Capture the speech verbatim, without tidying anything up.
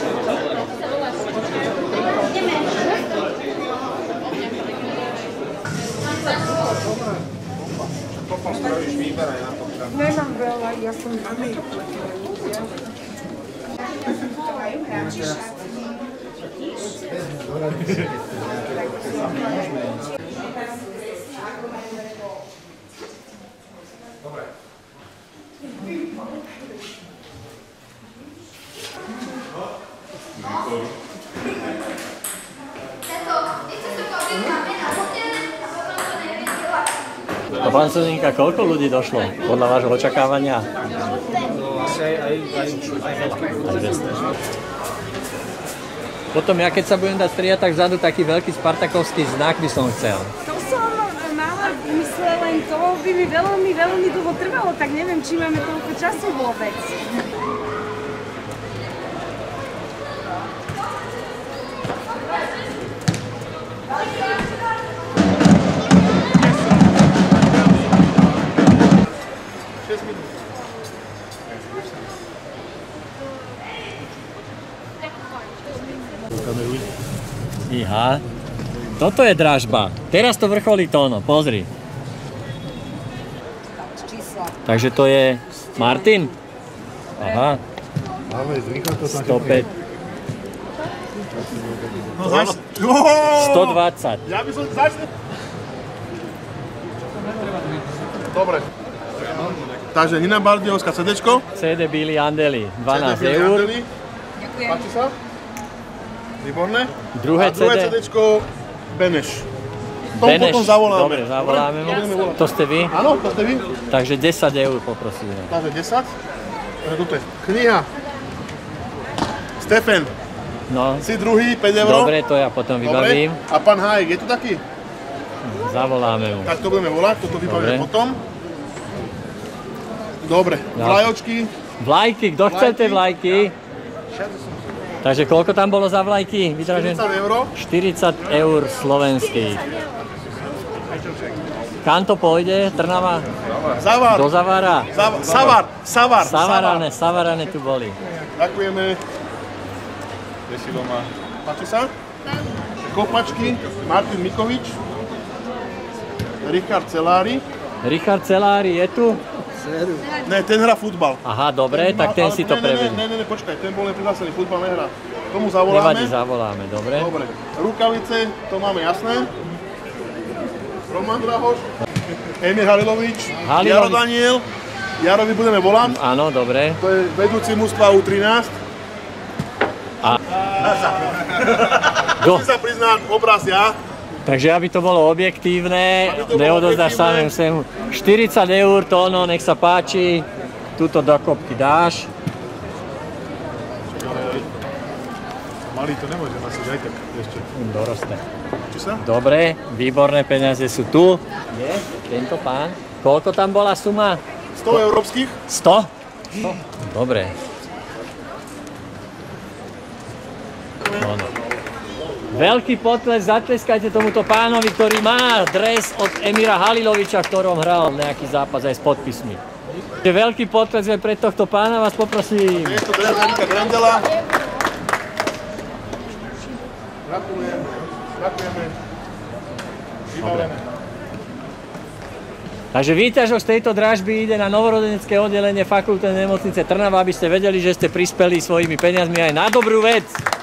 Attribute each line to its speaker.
Speaker 1: Potom spravíš výber aj na to.
Speaker 2: Nemám veľa, ja som mami.
Speaker 1: Dobre.
Speaker 3: A pán Soninka, koľko ľudí došlo podľa vášho očakávania?
Speaker 1: Asi aj veľké.
Speaker 3: Potom ja keď sa budem dať striať, tak vzadu taký veľký spartakovský znak by som chcel.
Speaker 2: To som mala v mysle, len to by mi veľmi, veľmi dlho trvalo, tak neviem, či máme toľko času vôbec.
Speaker 3: Iha. Toto je dražba. Teraz to vrcholí tóno, pozri. Takže to je Martin? Aha. stopäť. stodvadsať.
Speaker 1: Ja by som začal. Dobre. Takže Nina Bardejovská CDčko.
Speaker 3: cé dé Billy Andely, dvanásť eur.
Speaker 2: Ďakujem.
Speaker 1: Páči sa? Výborné.
Speaker 3: Druhé
Speaker 1: A druhé
Speaker 3: cé dé.
Speaker 1: CDčko Beneš. Tomu
Speaker 3: Beneš.
Speaker 1: potom zavoláme.
Speaker 3: Dobre, zavoláme mu.
Speaker 1: Dobre?
Speaker 3: To ste vy?
Speaker 1: Áno, to ste vy.
Speaker 3: Takže desať eur poprosíme.
Speaker 1: Takže desať. Takže tuto je kniha. Stefan.
Speaker 3: No,
Speaker 1: Si druhý, päť eur.
Speaker 3: dobre, to ja potom vybavím.
Speaker 1: A pán Hájek, je tu taký?
Speaker 3: Zavoláme mu.
Speaker 1: Tak to budeme volať, toto vybavíme
Speaker 3: Dobre.
Speaker 1: potom. Dobre,
Speaker 3: No.
Speaker 1: vlajočky.
Speaker 3: Vlajky, kto chce tie vlajky? Takže koľko tam bolo za vlajky? Vydražené?
Speaker 1: štyridsať eur.
Speaker 3: štyridsať eur slovenských. Kam to pôjde? Trnava?
Speaker 1: Zavar.
Speaker 3: Do Zavara?
Speaker 1: Zav- Savar. Savar.
Speaker 3: Savarane, Savarane tu boli.
Speaker 1: Ďakujeme.
Speaker 4: Kde si doma?
Speaker 1: Páči sa? Kopačky. Martin Mikovič. Richard Celári.
Speaker 3: Richard Celári je tu?
Speaker 1: Ne, ten hrá futbal.
Speaker 3: Aha, dobre, tak ten
Speaker 1: Ale-
Speaker 3: si to
Speaker 1: ne, ne,
Speaker 3: prevedí.
Speaker 1: Ne, ne, ne, počkaj, ten bol neprihlásený, futbal nehrá. Tomu zavoláme.
Speaker 3: Nevadí, zavoláme, dobre?
Speaker 1: Dobre. Rukavice, to máme jasné. Roman Drahoš. Emir Halilovič.
Speaker 3: Halilovič.
Speaker 1: Jaro Daniel. Jarovi budeme volať.
Speaker 3: Áno, dobre.
Speaker 1: To je vedúci mužstva U trinásť.
Speaker 3: A... Do.
Speaker 1: Musím sa priznať, obraz ja.
Speaker 3: Takže aby to bolo objektívne,
Speaker 1: Aby to bolo
Speaker 3: neodozdáš
Speaker 1: objektívne.
Speaker 3: samému semu. štyridsať eur, tóno, nech sa páči. Tuto do kopky dáš.
Speaker 1: Malý to nemôže nasiť, aj tak ešte.
Speaker 3: Doroste.
Speaker 1: Či sa?
Speaker 3: Dobre, výborné peniaze sú tu. Je, tento pán. Koľko tam bola suma?
Speaker 1: sto európskych.
Speaker 3: sto? sto. Dobre. No, no. Veľký potles, zatleskajte tomuto pánovi, ktorý má dres od Emira Haliloviča, v ktorom hral nejaký zápas aj s podpismi. Veľký potles aj pre tohto pána, vás poprosím.
Speaker 1: Je to dres Erika Grandela. Gratulujem. Ďakujeme. Vybavené.
Speaker 3: Takže výťažok z tejto dražby ide na novorodenecké oddelenie fakultnej nemocnice Trnava, aby ste vedeli, že ste prispeli svojimi peniazmi aj na dobrú vec.